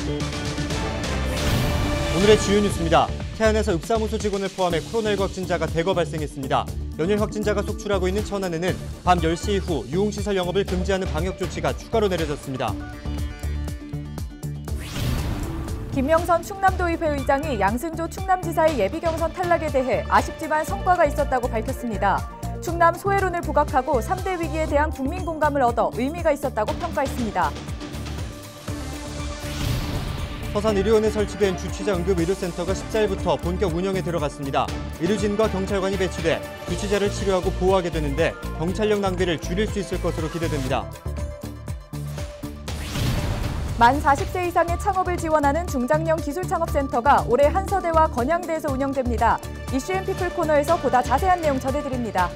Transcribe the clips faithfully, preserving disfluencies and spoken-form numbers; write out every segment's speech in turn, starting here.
오늘의 주요 뉴스입니다. 태안에서 읍사무소 직원을 포함해 코로나십구 확진자가 대거 발생했습니다. 연일 확진자가 속출하고 있는 천안에는 밤 열 시 이후 유흥시설 영업을 금지하는 방역 조치가 추가로 내려졌습니다. 김명선 충남도의회 의장이 양승조 충남지사의 예비경선 탈락에 대해 아쉽지만 성과가 있었다고 밝혔습니다. 충남 소외론을 부각하고 삼 대 위기에 대한 국민 공감을 얻어 의미가 있었다고 평가했습니다. 서산의료원에 설치된 주취자 응급의료센터가 십사 일부터 본격 운영에 들어갔습니다. 의료진과 경찰관이 배치돼 주취자를 치료하고 보호하게 되는데 경찰력 낭비를 줄일 수 있을 것으로 기대됩니다. 만 사십 세 이상의 창업을 지원하는 중장년 기술창업센터가 올해 한서대와 건양대에서 운영됩니다. 이슈앤피플 코너에서 보다 자세한 내용 전해드립니다.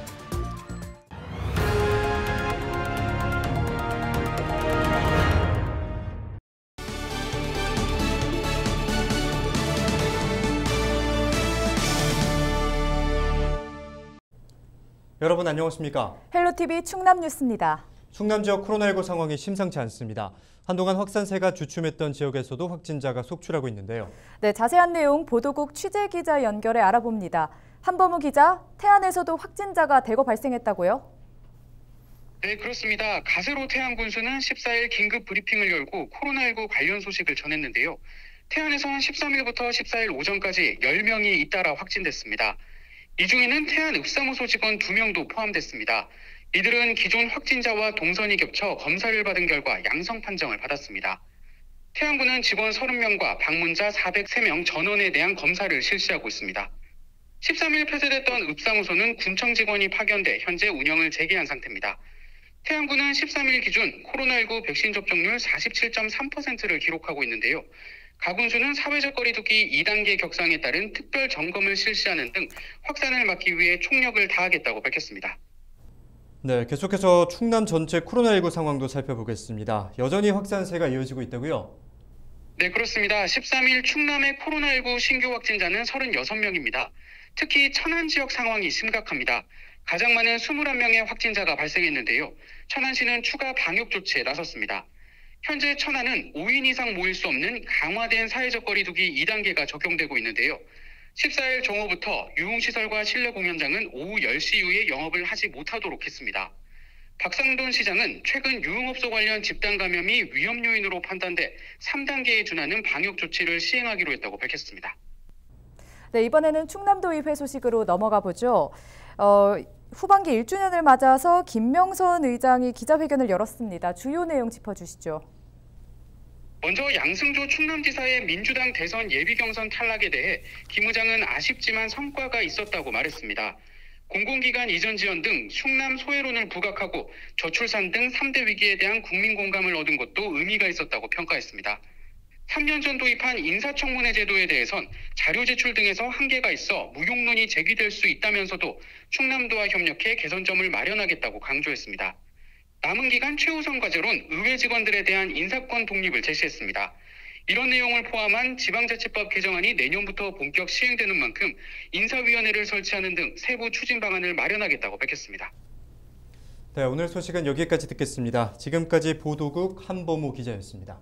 여러분 안녕하십니까? 헬로티비 충남뉴스입니다. 충남 지역 코로나십구 상황이 심상치 않습니다. 한동안 확산세가 주춤했던 지역에서도 확진자가 속출하고 있는데요. 네, 자세한 내용 보도국 취재기자 연결해 알아봅니다. 한범우 기자, 태안에서도 확진자가 대거 발생했다고요? 네, 그렇습니다. 가세로 태안군수는 십사 일 긴급 브리핑을 열고 코로나십구 관련 소식을 전했는데요. 태안에선 십삼 일부터 십사 일 오전까지 열 명이 잇따라 확진됐습니다. 이 중에는 태안 읍사무소 직원 두 명도 포함됐습니다. 이들은 기존 확진자와 동선이 겹쳐 검사를 받은 결과 양성 판정을 받았습니다. 태안군은 직원 서른 명과 방문자 사백삼 명 전원에 대한 검사를 실시하고 있습니다. 십삼 일 폐쇄됐던 읍사무소는 군청 직원이 파견돼 현재 운영을 재개한 상태입니다. 태안군은 십삼 일 기준 코로나십구 백신 접종률 사십칠 점 삼 퍼센트를 기록하고 있는데요. 가군수는 사회적 거리 두기 이 단계 격상에 따른 특별 점검을 실시하는 등 확산을 막기 위해 총력을 다하겠다고 밝혔습니다. 네, 계속해서 충남 전체 코로나십구 상황도 살펴보겠습니다. 여전히 확산세가 이어지고 있다고요? 네, 그렇습니다. 십삼 일 충남의 코로나십구 신규 확진자는 서른여섯 명입니다. 특히 천안 지역 상황이 심각합니다. 가장 많은 이십일 명의 확진자가 발생했는데요. 천안시는 추가 방역 조치에 나섰습니다. 현재 천안은 오 인 이상 모일 수 없는 강화된 사회적 거리 두기 이 단계가 적용되고 있는데요. 십사 일 정오부터 유흥시설과 실내 공연장은 오후 열 시 이후에 영업을 하지 못하도록 했습니다. 박상돈 시장은 최근 유흥업소 관련 집단 감염이 위험 요인으로 판단돼 삼 단계에 준하는 방역 조치를 시행하기로 했다고 밝혔습니다. 네, 이번에는 충남도의회 소식으로 넘어가 보죠. 어, 후반기 일 주년을 맞아서 김명선 의장이 기자회견을 열었습니다. 주요 내용 짚어주시죠. 먼저 양승조 충남지사의 민주당 대선 예비경선 탈락에 대해 김 의장은 아쉽지만 성과가 있었다고 말했습니다. 공공기관 이전 지원 등 충남 소외론을 부각하고 저출산 등 삼 대 위기에 대한 국민 공감을 얻은 것도 의미가 있었다고 평가했습니다. 삼 년 전 도입한 인사청문회 제도에 대해선 자료 제출 등에서 한계가 있어 무용론이 제기될 수 있다면서도 충남도와 협력해 개선점을 마련하겠다고 강조했습니다. 남은 기간 최우선 과제론 의회 직원들에 대한 인사권 독립을 제시했습니다. 이런 내용을 포함한 지방자치법 개정안이 내년부터 본격 시행되는 만큼 인사위원회를 설치하는 등 세부 추진 방안을 마련하겠다고 밝혔습니다. 네, 오늘 소식은 여기까지 듣겠습니다. 지금까지 보도국 한범우 기자였습니다.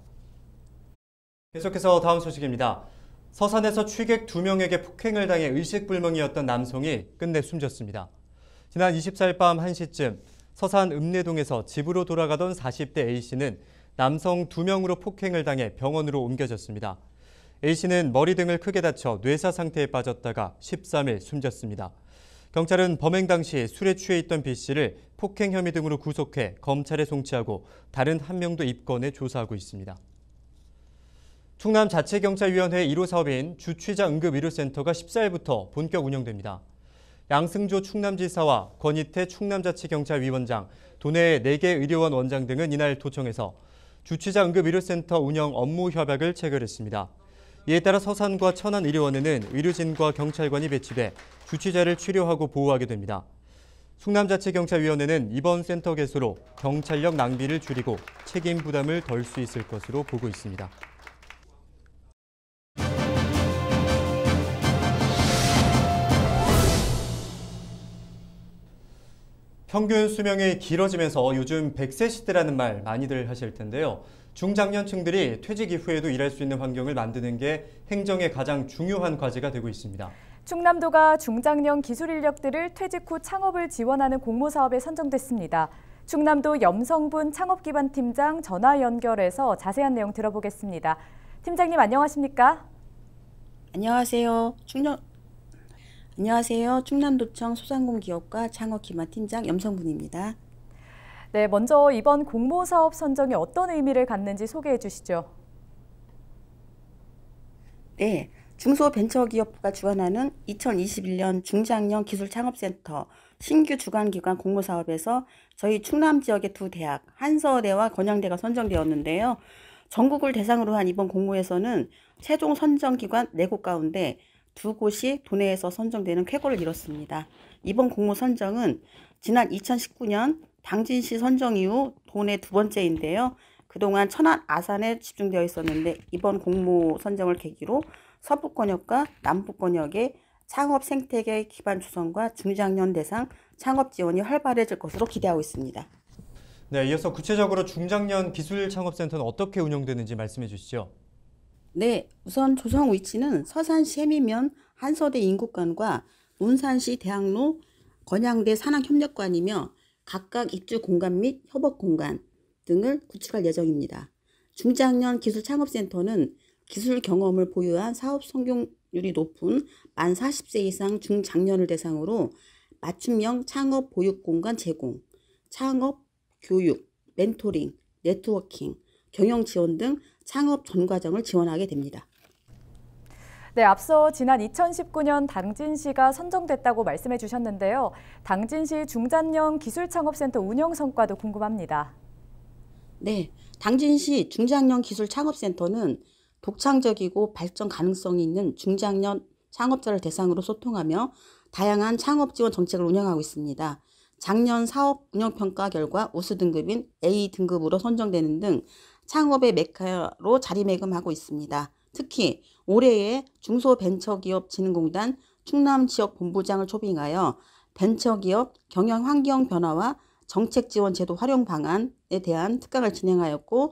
계속해서 다음 소식입니다. 서산에서 취객 두 명에게 폭행을 당해 의식불명이었던 남성이 끝내 숨졌습니다. 지난 이십사 일 밤 한 시쯤 서산 읍내동에서 집으로 돌아가던 사십 대 A씨는 남성 두 명으로 폭행을 당해 병원으로 옮겨졌습니다. A씨는 머리 등을 크게 다쳐 뇌사 상태에 빠졌다가 십삼 일 숨졌습니다. 경찰은 범행 당시 술에 취해 있던 B씨를 폭행 혐의 등으로 구속해 검찰에 송치하고 다른 한 명도 입건해 조사하고 있습니다. 충남자치경찰위원회 일 호 사업인 주취자 응급의료센터가 십사 일부터 본격 운영됩니다. 양승조 충남지사와 권희태 충남자치경찰위원장, 도내 네 개 의료원 원장 등은 이날 도청에서 주취자 응급의료센터 운영 업무 협약을 체결했습니다. 이에 따라 서산과 천안 의료원에는 의료진과 경찰관이 배치돼 주취자를 치료하고 보호하게 됩니다. 충남자치경찰위원회는 이번 센터 개소로 경찰력 낭비를 줄이고 책임 부담을 덜 수 있을 것으로 보고 있습니다. 평균 수명이 길어지면서 요즘 백 세 시대라는 말 많이들 하실 텐데요. 중장년층들이 퇴직 이후에도 일할 수 있는 환경을 만드는 게 행정의 가장 중요한 과제가 되고 있습니다. 충남도가 중장년 기술 인력들을 퇴직 후 창업을 지원하는 공모사업에 선정됐습니다. 충남도 염성분 창업기반팀장 전화 연결해서 자세한 내용 들어보겠습니다. 팀장님 안녕하십니까? 안녕하세요. 충남 안녕하세요. 충남도청 소상공기업과 창업기반팀장 염성분입니다. 네, 먼저 이번 공모사업 선정이 어떤 의미를 갖는지 소개해 주시죠. 네, 중소벤처기업부가 주관하는 이천이십일 년 중장년 기술창업센터 신규 주관기관 공모사업에서 저희 충남 지역의 두 대학, 한서대와 건양대가 선정되었는데요. 전국을 대상으로 한 이번 공모에서는 최종 선정기관 네 곳 가운데 두 곳이 도내에서 선정되는 쾌거를 이뤘습니다. 이번 공모 선정은 지난 이천십구 년 당진시 선정 이후 도내 두 번째인데요. 그동안 천안, 아산에 집중되어 있었는데 이번 공모 선정을 계기로 서부권역과 남부권역의 창업 생태계 기반 조성과 중장년 대상 창업 지원이 활발해질 것으로 기대하고 있습니다. 네, 이어서 구체적으로 중장년 기술창업센터는 어떻게 운영되는지 말씀해 주시죠. 네, 우선 조성 위치는 서산시 해미면 한서대 인국관과 논산시 대학로 건양대 산학협력관이며 각각 입주 공간 및 협업 공간 등을 구축할 예정입니다. 중장년 기술창업센터는 기술 경험을 보유한 사업 성공률이 높은 만 사십 세 이상 중장년을 대상으로 맞춤형 창업 보육 공간 제공, 창업 교육, 멘토링, 네트워킹, 경영 지원 등 창업 전 과정을 지원하게 됩니다. 네, 앞서 지난 이천십구 년 당진시가 선정됐다고 말씀해 주셨는데요. 당진시 중장년 기술창업센터 운영 성과도 궁금합니다. 네, 당진시 중장년 기술창업센터는 독창적이고 발전 가능성이 있는 중장년 창업자를 대상으로 소통하며 다양한 창업 지원 정책을 운영하고 있습니다. 작년 사업 운영평가 결과 우수 등급인 에이 등급으로 선정되는 등 창업의 메카로 자리매김하고 있습니다. 특히 올해에 중소벤처기업진흥공단 충남지역본부장을 초빙하여 벤처기업 경영 환경 변화와 정책 지원 제도 활용 방안에 대한 특강을 진행하였고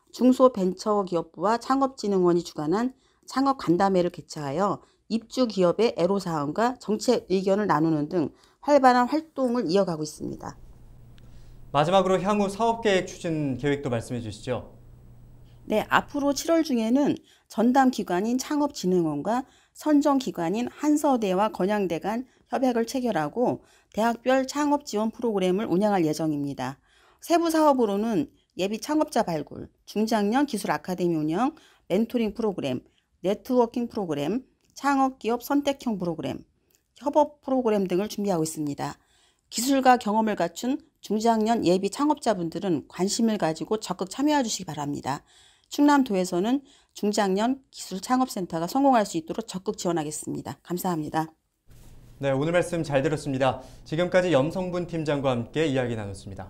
중소벤처기업부와 창업진흥원이 주관한 창업 간담회를 개최하여 입주 기업의 애로사항과 정책 의견을 나누는 등 활발한 활동을 이어가고 있습니다. 마지막으로 향후 사업계획 추진 계획도 말씀해 주시죠. 네, 앞으로 칠월 중에는 전담 기관인 창업진흥원과 선정 기관인 한서대와 건양대 간 협약을 체결하고 대학별 창업 지원 프로그램을 운영할 예정입니다. 세부 사업으로는 예비 창업자 발굴, 중장년 기술 아카데미 운영, 멘토링 프로그램, 네트워킹 프로그램, 창업기업 선택형 프로그램, 협업 프로그램 등을 준비하고 있습니다. 기술과 경험을 갖춘 중장년 예비 창업자분들은 관심을 가지고 적극 참여해 주시기 바랍니다. 충남도에서는 중장년 기술창업센터가 성공할 수 있도록 적극 지원하겠습니다. 감사합니다. 네, 오늘 말씀 잘 들었습니다. 지금까지 염성분 팀장과 함께 이야기 나눴습니다.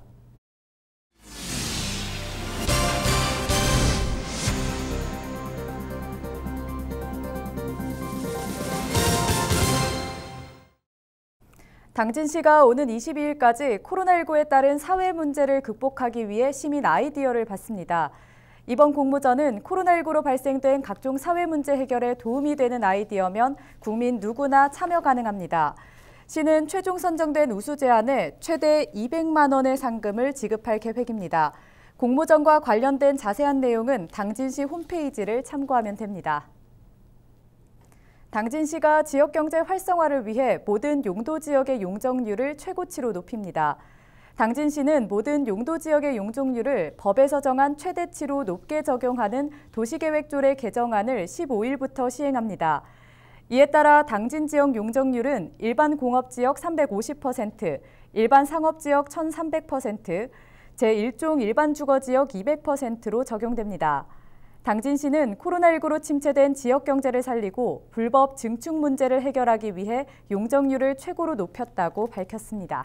당진시가 오는 이십이 일까지 코로나십구에 따른 사회 문제를 극복하기 위해 시민 아이디어를 받습니다. 이번 공모전은 코로나십구로 발생된 각종 사회 문제 해결에 도움이 되는 아이디어면 국민 누구나 참여 가능합니다. 시는 최종 선정된 우수 제안에 최대 이백만 원의 상금을 지급할 계획입니다. 공모전과 관련된 자세한 내용은 당진시 홈페이지를 참고하면 됩니다. 당진시가 지역경제 활성화를 위해 모든 용도 지역의 용적률을 최고치로 높입니다. 당진시는 모든 용도 지역의 용적률을 법에서 정한 최대치로 높게 적용하는 도시계획조례 개정안을 십오 일부터 시행합니다. 이에 따라 당진 지역 용적률은 일반 공업지역 삼백오십 퍼센트, 일반 상업지역 천삼백 퍼센트, 제일 종 일반 주거지역 이백 퍼센트로 적용됩니다. 당진시는 코로나십구로 침체된 지역경제를 살리고 불법 증축 문제를 해결하기 위해 용적률을 최고로 높였다고 밝혔습니다.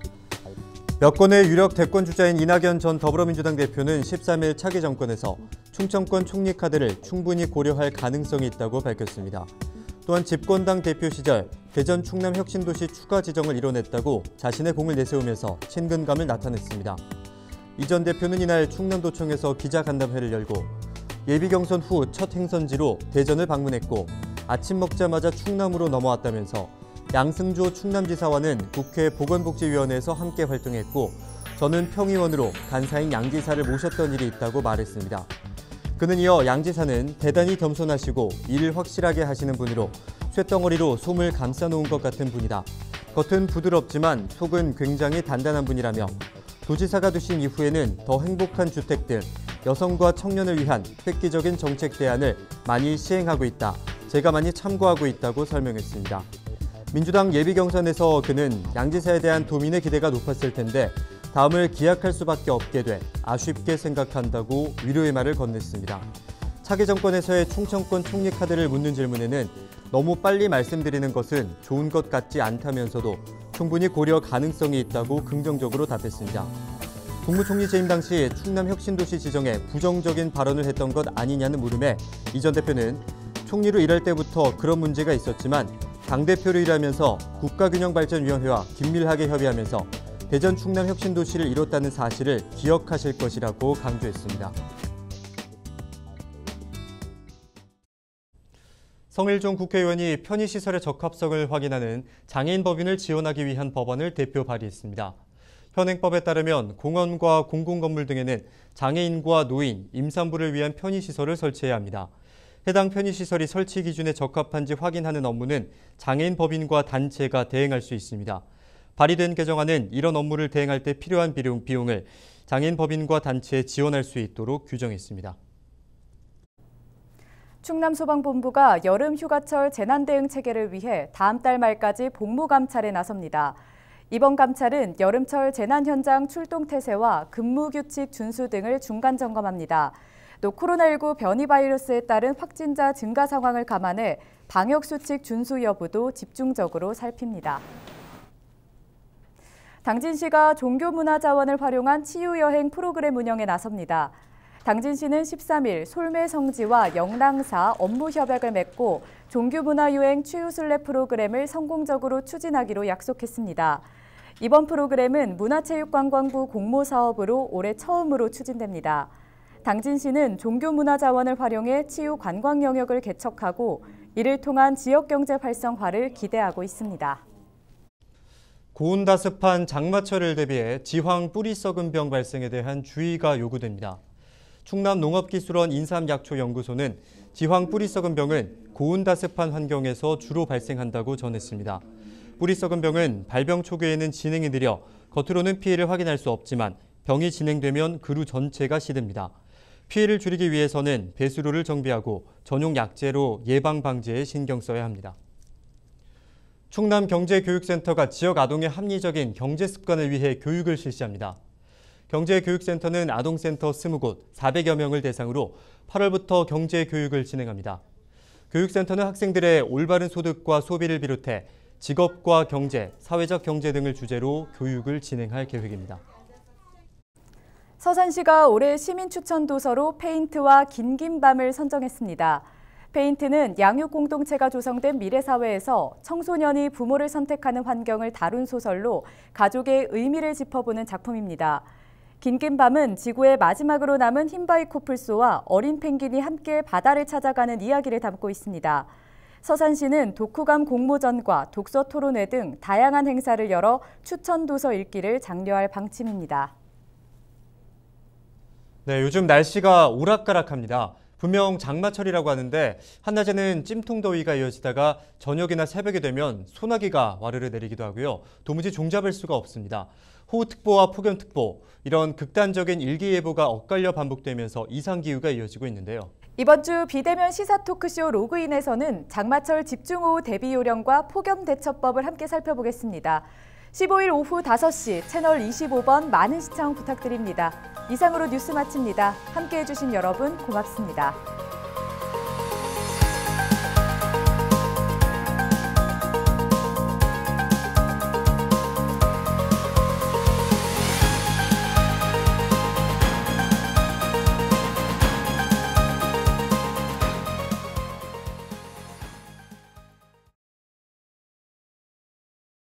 여권의 유력 대권 주자인 이낙연 전 더불어민주당 대표는 십삼 일 차기 정권에서 충청권 총리 카드를 충분히 고려할 가능성이 있다고 밝혔습니다. 또한 집권당 대표 시절 대전 충남 혁신도시 추가 지정을 이뤄냈다고 자신의 공을 내세우면서 친근감을 나타냈습니다. 이 전 대표는 이날 충남도청에서 기자간담회를 열고 예비경선 후 첫 행선지로 대전을 방문했고 아침 먹자마자 충남으로 넘어왔다면서 양승조 충남지사와는 국회 보건복지위원회에서 함께 활동했고 저는 평의원으로 간사인 양 지사를 모셨던 일이 있다고 말했습니다. 그는 이어 양 지사는 대단히 겸손하시고 일을 확실하게 하시는 분으로 쇳덩어리로 솜을 감싸놓은 것 같은 분이다. 겉은 부드럽지만 속은 굉장히 단단한 분이라며 도지사가 되신 이후에는 더 행복한 주택들, 여성과 청년을 위한 획기적인 정책 대안을 많이 시행하고 있다. 제가 많이 참고하고 있다고 설명했습니다. 민주당 예비경선에서 그는 양 지사에 대한 도민의 기대가 높았을 텐데 다음을 기약할 수밖에 없게 돼 아쉽게 생각한다고 위로의 말을 건넸습니다. 차기 정권에서의 충청권 총리 카드를 묻는 질문에는 너무 빨리 말씀드리는 것은 좋은 것 같지 않다면서도 충분히 고려 가능성이 있다고 긍정적으로 답했습니다. 국무총리 재임 당시 충남 혁신도시 지정에 부정적인 발언을 했던 것 아니냐는 물음에 이 전 대표는 총리로 일할 때부터 그런 문제가 있었지만 당대표로 일하면서 국가균형발전위원회와 긴밀하게 협의하면서 대전 충남 혁신도시를 이뤘다는 사실을 기억하실 것이라고 강조했습니다. 성일종 국회의원이 편의시설의 적합성을 확인하는 장애인 법인을 지원하기 위한 법안을 대표 발의했습니다. 현행법에 따르면 공원과 공공건물 등에는 장애인과 노인, 임산부를 위한 편의시설을 설치해야 합니다. 해당 편의시설이 설치 기준에 적합한지 확인하는 업무는 장애인 법인과 단체가 대행할 수 있습니다. 발의된 개정안은 이런 업무를 대행할 때 필요한 비용을 장애인 법인과 단체에 지원할 수 있도록 규정했습니다. 충남소방본부가 여름 휴가철 재난대응 체계를 위해 다음 달 말까지 복무 감찰에 나섭니다. 이번 감찰은 여름철 재난 현장 출동 태세와 근무 규칙 준수 등을 중간 점검합니다. 또 코로나십구 변이 바이러스에 따른 확진자 증가 상황을 감안해 방역 수칙 준수 여부도 집중적으로 살핍니다. 당진시가 종교문화자원을 활용한 치유여행 프로그램 운영에 나섭니다. 당진시는 십삼 일 솔매성지와 영랑사 업무 협약을 맺고 종교문화유행 치유순례 프로그램을 성공적으로 추진하기로 약속했습니다. 이번 프로그램은 문화체육관광부 공모사업으로 올해 처음으로 추진됩니다. 당진시는 종교문화자원을 활용해 치유 관광 영역을 개척하고 이를 통한 지역경제 활성화를 기대하고 있습니다. 고온다습한 장마철을 대비해 지황 뿌리 썩은 병 발생에 대한 주의가 요구됩니다. 충남농업기술원 인삼약초연구소는 지황 뿌리 썩은 병은 고온다습한 환경에서 주로 발생한다고 전했습니다. 뿌리 썩은 병은 발병 초기에는 진행이 느려 겉으로는 피해를 확인할 수 없지만 병이 진행되면 그루 전체가 시듭니다. 피해를 줄이기 위해서는 배수로를 정비하고 전용 약재로 예방 방지에 신경 써야 합니다. 충남경제교육센터가 지역 아동의 합리적인 경제 습관을 위해 교육을 실시합니다. 경제교육센터는 아동센터 이십 곳 사백여 명을 대상으로 팔월부터 경제교육을 진행합니다. 교육센터는 학생들의 올바른 소득과 소비를 비롯해 직업과 경제, 사회적 경제 등을 주제로 교육을 진행할 계획입니다. 서산시가 올해 시민추천도서로 페인트와 긴긴밤을 선정했습니다. 페인트는 양육 공동체가 조성된 미래사회에서 청소년이 부모를 선택하는 환경을 다룬 소설로 가족의 의미를 짚어보는 작품입니다. 긴긴밤은 지구의 마지막으로 남은 흰바위 코뿔소와 어린 펭귄이 함께 바다를 찾아가는 이야기를 담고 있습니다. 서산시는 독후감 공모전과 독서 토론회 등 다양한 행사를 열어 추천도서 읽기를 장려할 방침입니다. 네, 요즘 날씨가 오락가락합니다. 분명 장마철이라고 하는데 한낮에는 찜통더위가 이어지다가 저녁이나 새벽이 되면 소나기가 와르르 내리기도 하고요. 도무지 종잡을 수가 없습니다. 호우특보와 폭염특보, 이런 극단적인 일기예보가 엇갈려 반복되면서 이상기후가 이어지고 있는데요. 이번 주 비대면 시사 토크쇼 로그인에서는 장마철 집중호우 대비 요령과 폭염 대처법을 함께 살펴보겠습니다. 십오 일 오후 다섯 시 채널 이십오 번 많은 시청 부탁드립니다. 이상으로 뉴스 마칩니다. 함께해 주신 여러분 고맙습니다.